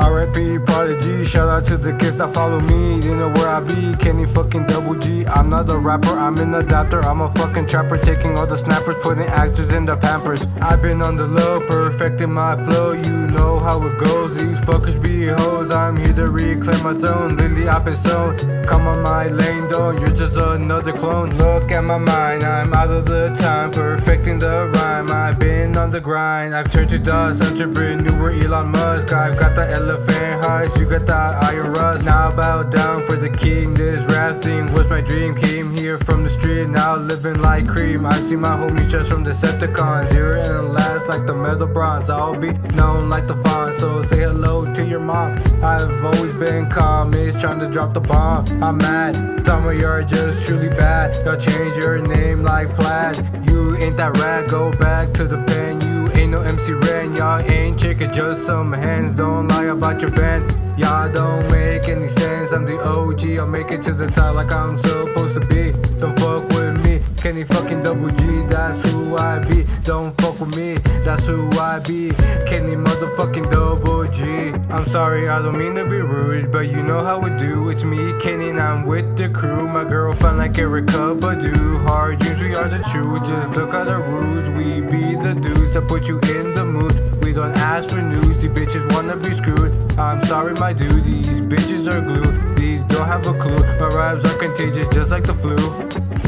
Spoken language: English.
R.I.P. Prodigy, shout out to the kids that follow me. You know where I be, Kenny fucking Double G. I'm not a rapper, I'm an adapter. I'm a fucking trapper, taking all the snappers, putting actors in the pampers. I've been on the low, perfecting my flow. You know how it goes, these fuckers be hoes. I'm here to reclaim my throne, lately I've been stoned. Come on my lane, don't, you're just another clone. Look at my mind, I'm out of the time, perfecting the rhyme. I've been on the grind, I've turned to dust, entrepreneur Elon Musk. I've got the elephant hearts, you got that iron rust. Now bow down for the king, this rap thing was my dream. Came here from the street, now living like cream. I see my homies just from Decepticons, zero and last like the metal bronze. I'll be known like the Fawn, so say hello to your mom. I've always been calm, it's trying to drop the bomb. I'm mad, some of you are just truly bad. Y'all change your name like Plaid. You ain't that rad, go back to the pen. You ain't no MC Ren, y'all ain't chicken, just some hands. Don't lie about your band, y'all don't make any sense. I'm the OG, I'll make it to the top like I'm supposed to be. Don't fuck with me, Kenny fucking Double G, that's who I be. Don't fuck with me, that's who I be, Kenny motherfucking Double G. I'm sorry, I don't mean to be rude, but you know how we do. It's me, Kenny, and I'm with the crew. My girlfriend like Erykah Badu. Hard dreams, we are the truth, just look at our roots. We be the dudes that put you in the mood. We don't ask for news, these bitches wanna be screwed. I'm sorry my dude, these bitches are glue. These don't have a clue, my rhymes are contagious just like the flu.